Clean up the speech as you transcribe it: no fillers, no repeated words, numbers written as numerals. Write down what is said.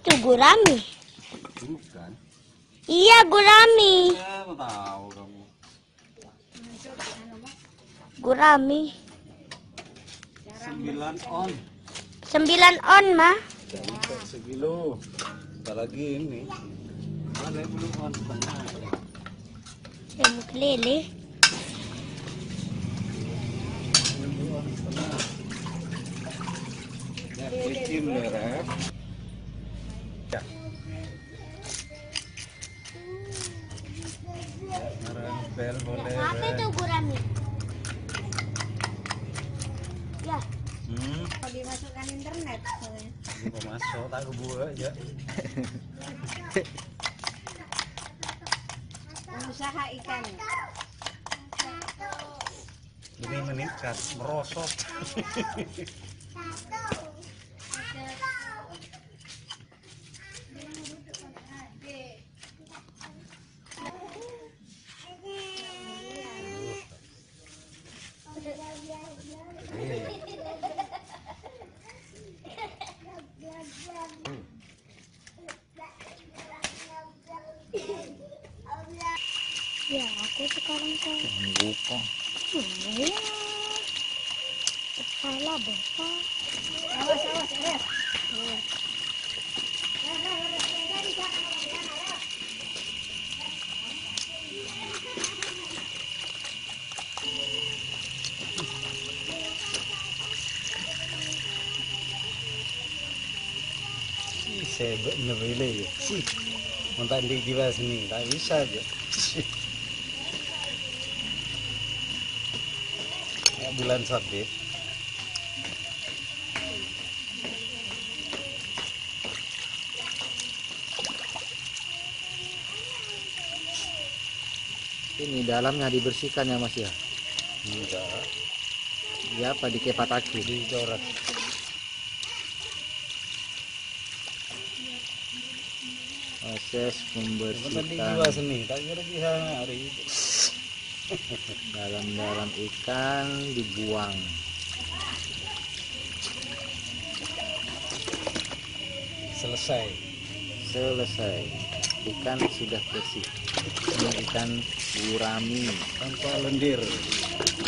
Itu gurami. Bukan. Iya, gurami. Ya, mau tahu kamu. Gurami. 9 on. 9 on, mah. Jadi sekilo. Apalagi ini. Ada yang belum on setengah. Ilmu kelele. Belum on setengah. Ya, licin lerep. Ya. Narang bel boleh. Apa itu gurami? Ya. Kalau dimasukkan internet soalnya. Ini mau masuk, tak kebuka aja. Usaha ikan. Ini meningkat, merosot. Ya, aku sekarang kan. Buka. Ya. Kepala besar. Awas, awas. Saya benar ya. Sih. Mentang di jiwa sini, tak bisa aja. Ya, bulan sabit. Ini dalamnya dibersihkan ya Mas ya? Enggak, Ya apa dikepataki? dicoret. Proses Mentang di jiwa membersihkan sini, tak kira bisa hari itu. dalam ikan dibuang. Selesai. Selesai. Ikan sudah bersih. Ini ikan gurami. Tanpa lendir.